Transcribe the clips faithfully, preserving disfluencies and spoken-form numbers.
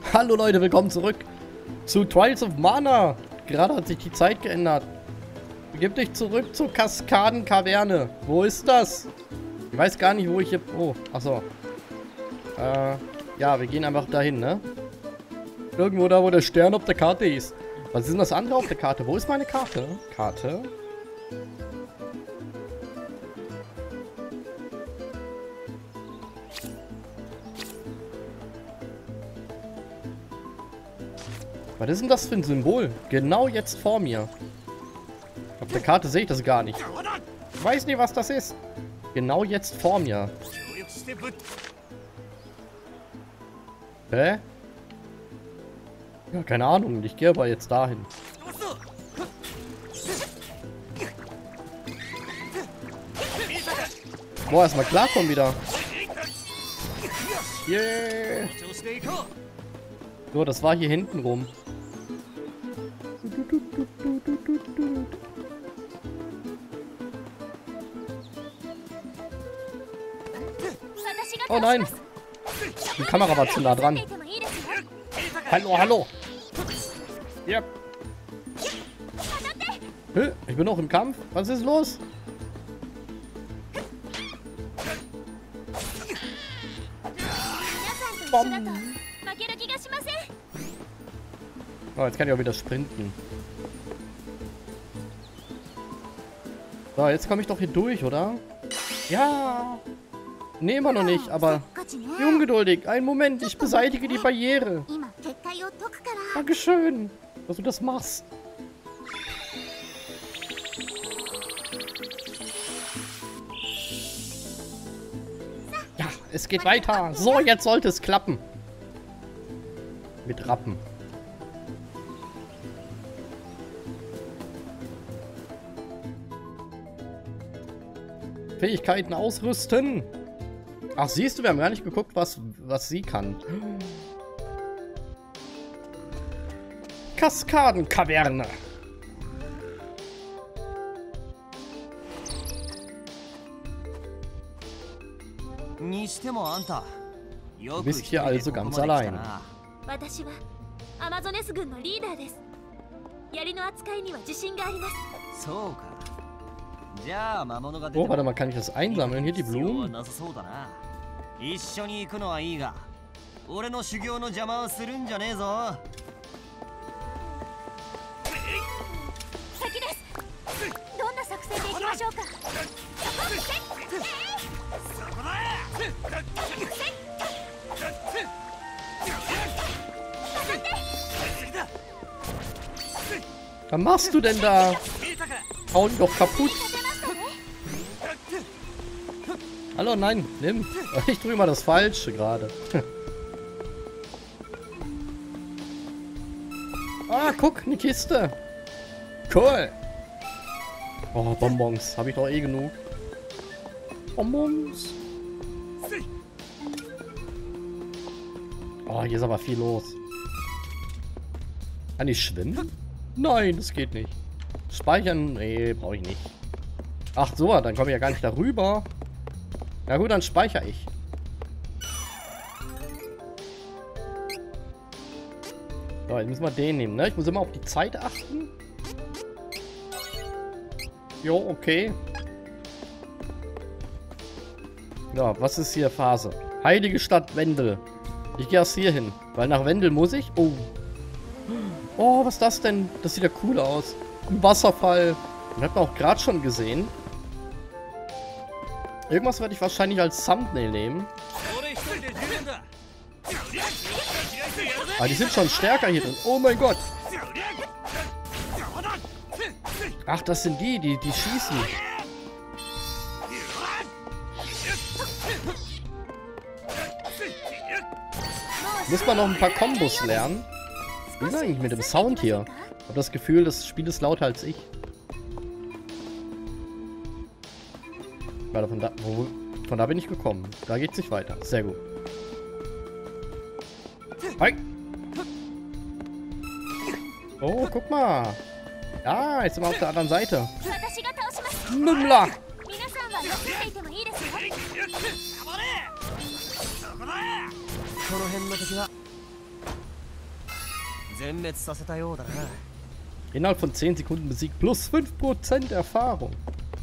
Hallo Leute, willkommen zurück zu Trials of Mana. Gerade hat sich die Zeit geändert. Begib dich zurück zur Kaskadenkaverne. Wo ist das? Ich weiß gar nicht, wo ich hier... Oh, achso. Äh, ja, wir gehen einfach dahin, ne? Irgendwo da, wo der Stern auf der Karte ist. Was ist denn das andere auf der Karte? Wo ist meine Karte? Karte? Was ist denn das für ein Symbol? Genau jetzt vor mir. Auf der Karte sehe ich das gar nicht. Ich weiß nicht, was das ist. Genau jetzt vor mir. Hä? Ja, keine Ahnung. Ich gehe aber jetzt dahin. Boah, erstmal klarkommen wieder. Yeah. So, das war hier hinten rum. Oh nein! Die Kamera war zu nah dran. Hallo, hallo! Yep. Hä? Ich bin noch im Kampf? Was ist los? Bom. Oh, jetzt kann ich auch wieder sprinten. So, jetzt komme ich doch hier durch, oder? Ja! Nee, immer noch nicht, aber... Wie ungeduldig. Einen Moment, ich beseitige die Barriere. Dankeschön, dass du das machst. Ja, es geht weiter. So, jetzt sollte es klappen. Mit Rappen. Fähigkeiten ausrüsten. Ach, siehst du, wir haben gar nicht geguckt, was, was sie kann. Kaskadenkaverne. Du bist hier also ganz allein. Oh, warte mal, kann ich das einsammeln? Hier die Blumen? Was machst du denn da? Hau ihn doch kaputt. Hallo, nein, nimm. Ich drücke mal das Falsche gerade. Ah, guck, eine Kiste. Cool. Oh, Bonbons. Habe ich doch eh genug. Bonbons. Oh, hier ist aber viel los. Kann ich schwimmen? Nein, das geht nicht. Speichern? Nee, brauche ich nicht. Ach so, dann komme ich ja gar nicht darüber. Na gut, dann speichere ich. So, jetzt müssen wir den nehmen, ne? Ich muss immer auf die Zeit achten. Jo, okay. Ja, was ist hier Phase? Heilige Stadt Wendel. Ich gehe erst hier hin, weil nach Wendel muss ich. Oh. Oh, was ist das denn? Das sieht ja cool aus. Ein Wasserfall. Den hat man auch gerade schon gesehen. Irgendwas werde ich wahrscheinlich als Thumbnail nehmen. Aber die sind schon stärker hier drin. Oh mein Gott. Ach, das sind die, die, die schießen. Muss man noch ein paar Kombos lernen. Wie ist eigentlich mit dem Sound hier? Ich habe das Gefühl, das Spiel ist lauter als ich. Warte, von da, wo, von da bin ich gekommen. Da geht es nicht weiter. Sehr gut. Hi. Oh, guck mal. Ja, jetzt sind wir auf der anderen Seite. Nummler. Innerhalb von zehn Sekunden besiegt. Plus fünf Prozent Erfahrung.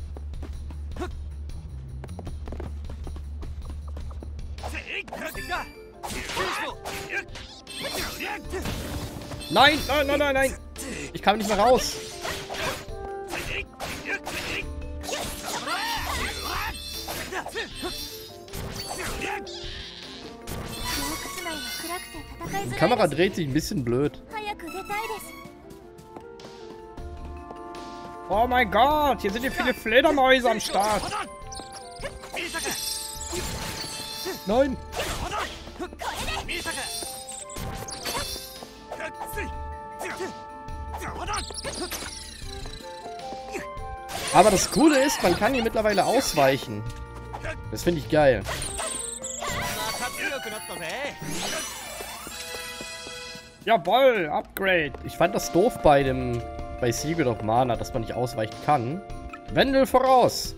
Nein, nein, nein, nein, nein. Ich kam nicht mehr raus. Die Kamera dreht sich ein bisschen blöd. Oh mein Gott, hier sind hier viele Fledermäuse am Start. Nein. Aber das Coole ist, man kann hier mittlerweile ausweichen. Das finde ich geil. Jawoll, Upgrade. Ich fand das doof bei dem bei Secret of Mana, dass man nicht ausweichen kann. Wendel voraus.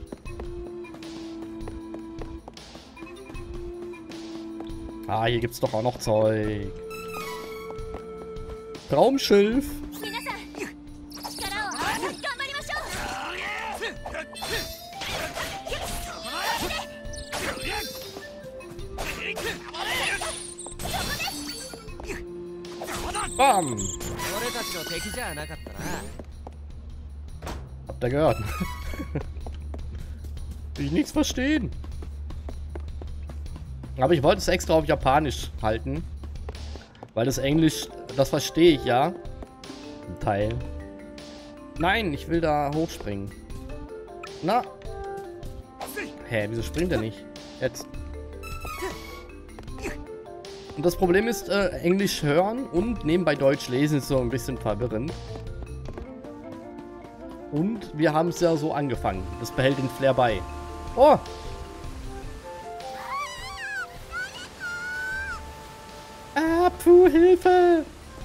Ah, hier gibt's doch auch noch Zeug. Traumschilf. Bam! Habt ihr gehört? Will ich nichts verstehen. Aber ich wollte es extra auf Japanisch halten. Weil das Englisch, das verstehe ich ja. Ein Teil. Nein, ich will da hochspringen. Na? Hä, wieso springt er nicht? Jetzt. Und das Problem ist, äh, Englisch hören und nebenbei Deutsch lesen ist so ein bisschen verwirrend. Und wir haben es ja so angefangen. Das behält den Flair bei. Oh! Ah, puh, Hilfe!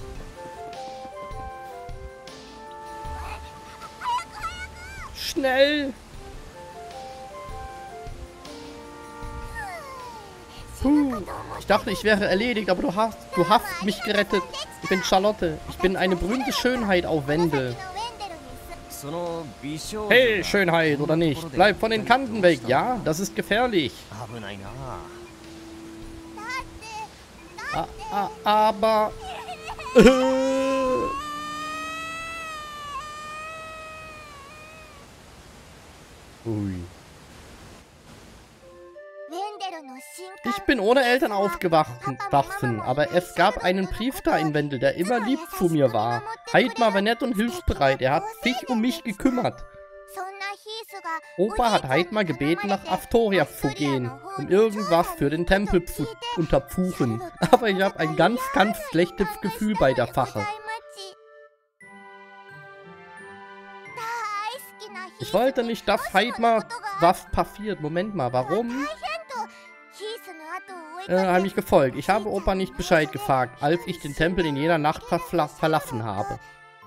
Schnell! Puh, ich dachte, ich wäre erledigt, aber du hast, du hast mich gerettet. Ich bin Charlotte. Ich bin eine berühmte Schönheit auf Wendel. Hey, Schönheit, oder nicht? Bleib von den Kanten weg, ja? Das ist gefährlich. Ah, ah, aber... Ui. Ich bin ohne Eltern aufgewachsen, aber es gab einen Brief da in Wendel, der immer lieb zu mir war. Heidmar war nett und hilfsbereit, er hat sich um mich gekümmert. Opa hat Heidmar gebeten, nach Aftoria zu gehen, um irgendwas für den Tempel zu unterpfuchen. Aber ich habe ein ganz, ganz schlechtes Gefühl bei der Sache. Ich wollte nicht, dass Heidmar was passiert. Moment mal, warum? Äh, habe mich gefolgt. Ich habe Opa nicht Bescheid gefragt, als ich den Tempel in jener Nacht verla verlassen habe.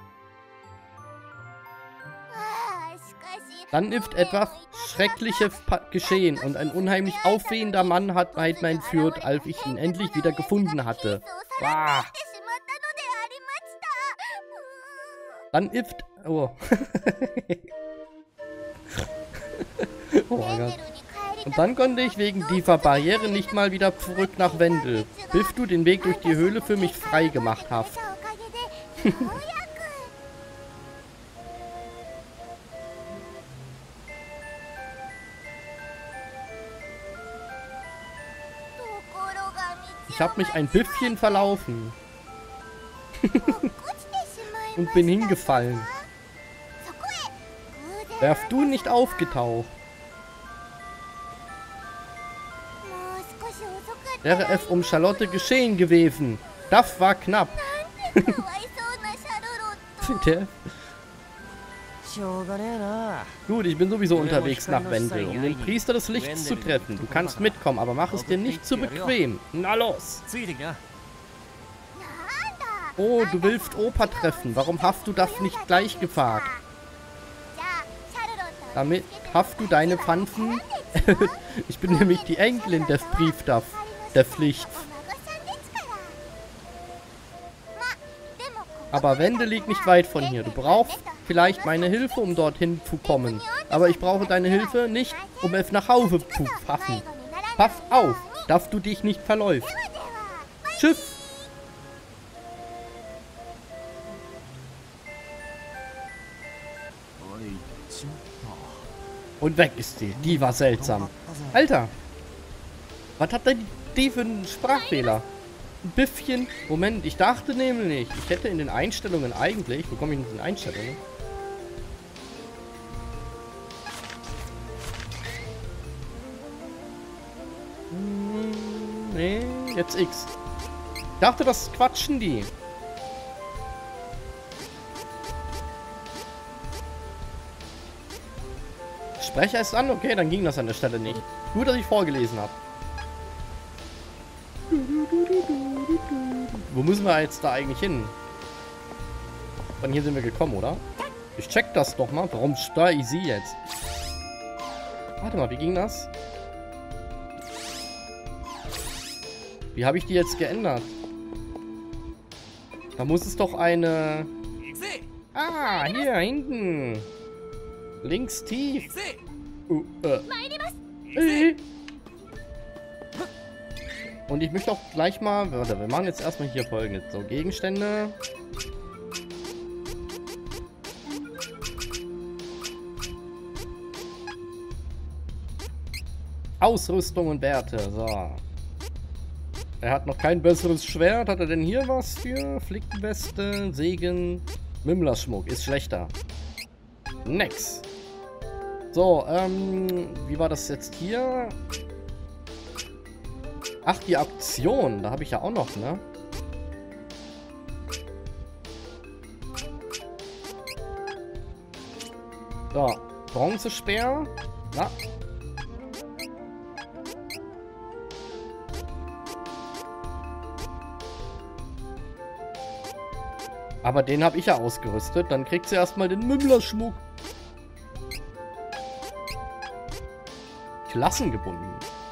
Dann ist etwas Schreckliches geschehen und ein unheimlich aufwehender Mann hat Heidmar entführt, als ich ihn endlich wieder gefunden hatte. Wow. Dann ist... Oh. Oh mein Gott. Und dann konnte ich wegen dieser Barriere nicht mal wieder zurück nach Wendel, bis du den Weg durch die Höhle für mich frei gemacht hast. Ich habe mich ein bisschen verlaufen. Und bin hingefallen. Wärst du nicht aufgetaucht, wäre es um Charlotte geschehen gewesen. Das war knapp. Gut, ich bin sowieso unterwegs nach Wendel, um den Priester des Lichts zu treffen. Du kannst mitkommen, aber mach es dir nicht zu bequem. Na los! Oh, du willst Opa treffen. Warum hast du das nicht gleich gefragt? Damit hast du deine Pfanzen. Ich bin nämlich die Enkelin des Priesters der Pflicht. Aber Wände liegt nicht weit von hier. Du brauchst vielleicht meine Hilfe, um dorthin zu kommen. Aber ich brauche deine Hilfe nicht, um es nach Hause zu schaffen. Pass auf, dass du dich nicht verläufst. Tschüss. Und weg ist die. Die war seltsam. Alter. Was hat denn die für einen Sprachfehler? Ein bisschen. Moment, ich dachte nämlich, ich hätte in den Einstellungen eigentlich... Wo komme ich in den Einstellungen? Hm, nee, jetzt X. Ich dachte, das quatschen die. Sprecher ist an, okay, dann ging das an der Stelle nicht. Gut, dass ich vorgelesen habe. Wo müssen wir jetzt da eigentlich hin? Von hier sind wir gekommen, oder? Ich check das doch mal. Warum steuere ich sie jetzt? Warte mal, wie ging das? Wie habe ich die jetzt geändert? Da muss es doch eine... Ah, hier hinten. Links tief. Uh, äh. Äh. Und ich möchte auch gleich mal... Warte, wir machen jetzt erstmal hier Folgendes. So, Gegenstände. Ausrüstung und Werte. So. Er hat noch kein besseres Schwert. Hat er denn hier was für? Flickenweste, Segen, Mimmlerschmuck. Ist schlechter. Next. So, ähm, wie war das jetzt hier? Ach, die Aktion. Da habe ich ja auch noch, ne? So, Bronzespeer. Na. Aber den habe ich ja ausgerüstet. Dann kriegt sie erstmal den Mimmlerschmuck. Klassengebunden.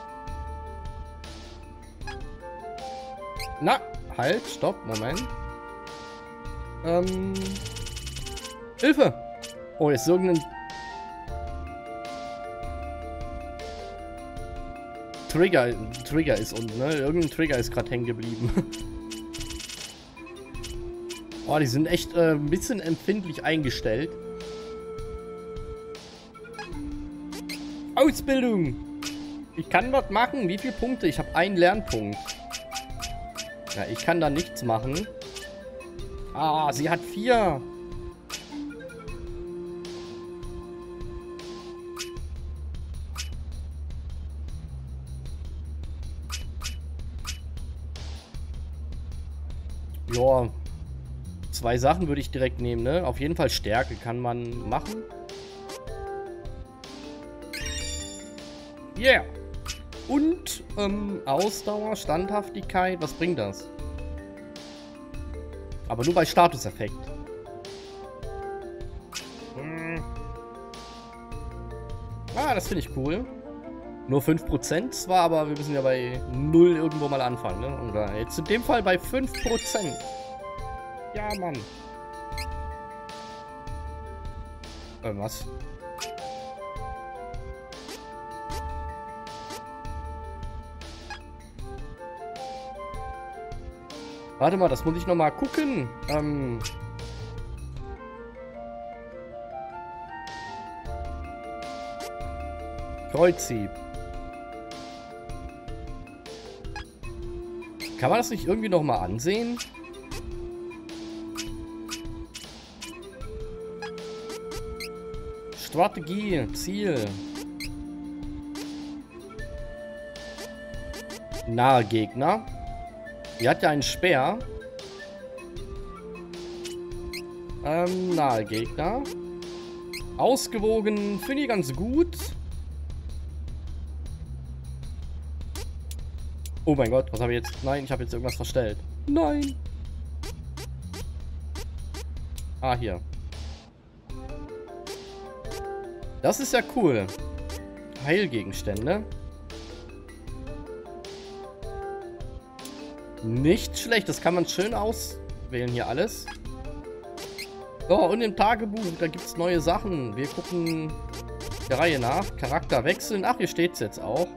Na, halt, stopp, Moment. Ähm. Hilfe! Oh, jetzt irgendein Trigger. Trigger ist unten, ne? Irgendein Trigger ist gerade hängen geblieben. Oh, die sind echt äh, ein bisschen empfindlich eingestellt. Ausbildung! Ich kann was machen. Wie viele Punkte? Ich habe einen Lernpunkt. Ja, ich kann da nichts machen. Ah, sie hat vier. Ja. Zwei Sachen würde ich direkt nehmen, ne? Auf jeden Fall Stärke kann man machen. Yeah. Und ähm, Ausdauer, Standhaftigkeit, was bringt das? Aber nur bei Statuseffekt. Hm. Ah, das finde ich cool. Nur fünf Prozent zwar, aber wir müssen ja bei null irgendwo mal anfangen, ne? Oder jetzt in dem Fall bei fünf Prozent. Ja, Mann. Äh, was? Warte mal, das muss ich nochmal gucken. Ähm... Kreuzhieb. Kann man das nicht irgendwie nochmal ansehen? Strategie, Ziel. Nahe Gegner. Die hat ja einen Speer. Ähm, nahe Gegner. Ausgewogen, finde ich ganz gut. Oh mein Gott, was habe ich jetzt? Nein, ich habe jetzt irgendwas verstellt. Nein. Ah, hier. Das ist ja cool. Heilgegenstände. Nicht schlecht, das kann man schön auswählen hier alles. So, und im Tagebuch, da gibt es neue Sachen. Wir gucken der Reihe nach. Charakter wechseln. Ach, hier steht es jetzt auch.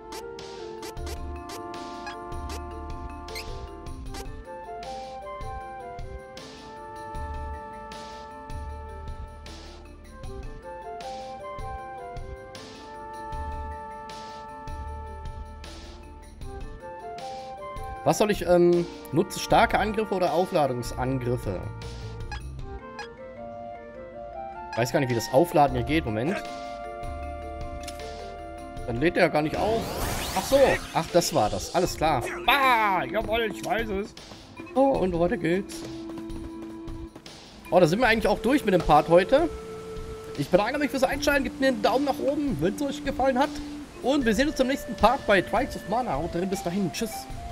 Was soll ich, ähm, nutze starke Angriffe oder Aufladungsangriffe? Ich weiß gar nicht, wie das Aufladen hier geht. Moment. Dann lädt er ja gar nicht auf. Ach so. Ach, das war das. Alles klar. Ah, jawohl, ich weiß es. Oh, und weiter geht's. Oh, da sind wir eigentlich auch durch mit dem Part heute. Ich bedanke mich fürs Einschalten. Gebt mir einen Daumen nach oben, wenn es euch gefallen hat. Und wir sehen uns zum nächsten Part bei Trials of Mana. Und bis dahin, tschüss.